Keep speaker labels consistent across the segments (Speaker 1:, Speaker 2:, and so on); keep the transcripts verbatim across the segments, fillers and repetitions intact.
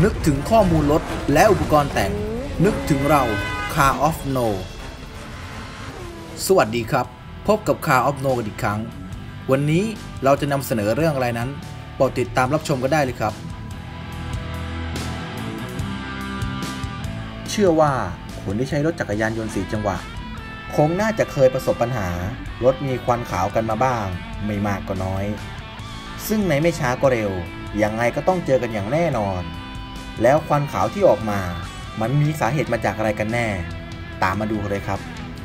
Speaker 1: นึกถึงข้อมูลรถและอุปกรณ์แต่งนึกถึงเรา Car of No สวัสดีครับพบกับ Car of No กันอีกครั้งวันนี้เราจะนำเสนอเรื่องอะไรนั้นโปรดติดตามรับชมกันได้เลยครับเชื่อว่าคนที่ใช้รถจักรยานยนต์สี่จังหวะคงน่าจะเคยประสบปัญหารถมีควันขาวกันมาบ้างไม่มากก็น้อยซึ่งในไม่ช้าก็เร็วยังไงก็ต้องเจอกันอย่างแน่นอนแล้วควันขาวที่ออกมามันมีสาเหตุมาจากอะไรกันแน่ตามมาดูเลยครับ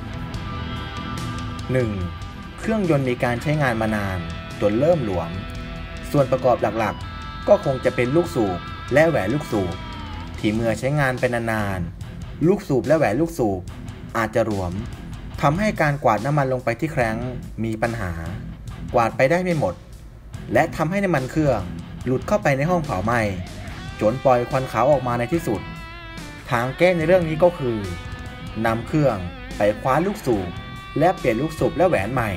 Speaker 1: หนึ่ง. เครื่องยนต์มีการใช้งานมานานจนเริ่มหลวมส่วนประกอบหลักๆก็คงจะเป็นลูกสูบและแหวนลูกสูบที่เมื่อใช้งานไปนานๆลูกสูบและแหวนลูกสูบอาจจะหลวมทำให้การกวาดน้ำมันลงไปที่แครั้งมีปัญหากวาดไปได้ไม่หมดและทำให้น้ำมันเครื่องหลุดเข้าไปในห้องเผาไหม้จนปล่อยควันขาวออกมาในที่สุดทางแก้ในเรื่องนี้ก็คือนำเครื่องไปคว้าลูกสูบและเปลี่ยนลูกสูบและแหวนใหม่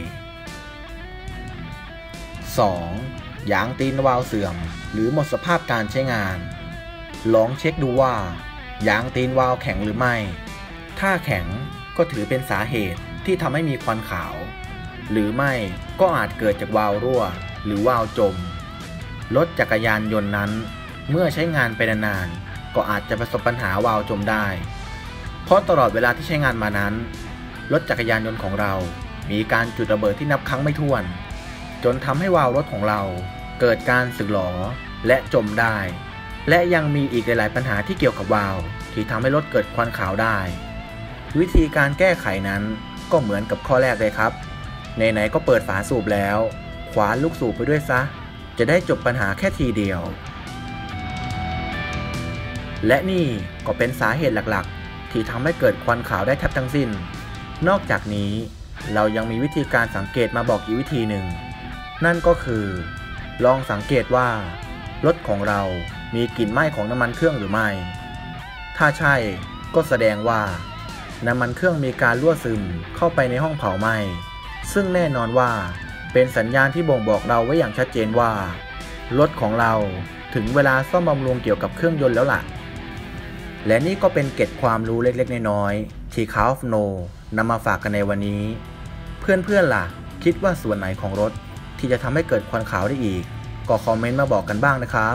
Speaker 1: สอง. ยางตีนวาล์วเสื่อมหรือหมดสภาพการใช้งานลองเช็คดูว่ายางตีนวาล์วแข็งหรือไม่ถ้าแข็งก็ถือเป็นสาเหตุที่ทำให้มีควันขาวหรือไม่ก็อาจเกิดจากวาล์วรั่วหรือวาล์วจมรถจักรยานยนต์นั้นเมื่อใช้งานไปนานๆก็อาจจะประสบปัญหาวาล์วจมได้เพราะตลอดเวลาที่ใช้งานมานั้นรถจักรยานยนต์ของเรามีการจุดระเบิดที่นับครั้งไม่ถ้วนจนทำให้วาล์วรถของเราเกิดการสึกหรอและจมได้และยังมีอีกหลายๆปัญหาที่เกี่ยวกับวาล์วที่ทำให้รถเกิดควันขาวได้วิธีการแก้ไขนั้นก็เหมือนกับข้อแรกเลยครับไหนๆก็เปิดฝาสูบแล้วคว้านลูกสูบไปด้วยซะจะได้จบปัญหาแค่ทีเดียวและนี่ก็เป็นสาเหตุหลักๆที่ทำให้เกิดควันขาวได้แทบทั้งสิ้นนอกจากนี้เรายังมีวิธีการสังเกตมาบอกอีกวิธีหนึ่งนั่นก็คือลองสังเกตว่ารถของเรามีกลิ่นไหม้ของน้ำมันเครื่องหรือไม่ถ้าใช่ก็แสดงว่าน้ำมันเครื่องมีการรั่วซึมเข้าไปในห้องเผาไหม้ซึ่งแน่นอนว่าเป็นสัญญาณที่บ่งบอกเราไว้อย่างชัดเจนว่ารถของเราถึงเวลาซ่อมบำรุงเกี่ยวกับเครื่องยนต์แล้วล่ะและนี่ก็เป็นเกร็ดความรู้เล็กๆน้อยๆที่ Car of No นำมาฝากกันในวันนี้เพื่อนๆล่ะคิดว่าส่วนไหนของรถที่จะทำให้เกิดควันขาวได้อีกก็คอมเมนต์มาบอกกันบ้างนะครับ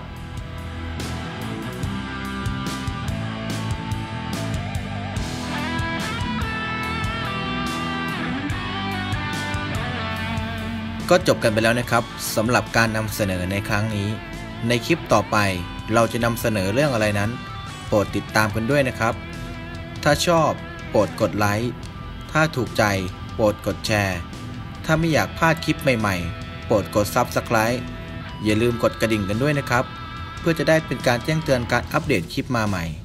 Speaker 1: ก็จบกันไปแล้วนะครับสำหรับการนำเสนอในครั้งนี้ในคลิปต่อไปเราจะนำเสนอเรื่องอะไรนั้นโปรดติดตามกันด้วยนะครับถ้าชอบโปรดกดไลค์ถ้าถูกใจโปรดกดแชร์ถ้าไม่อยากพลาดคลิปใหม่ๆโปรดกด ซับสไครบ์ อย่าลืมกดกระดิ่งกันด้วยนะครับเพื่อจะได้เป็นการแจ้งเตือนการอัปเดตคลิปมาใหม่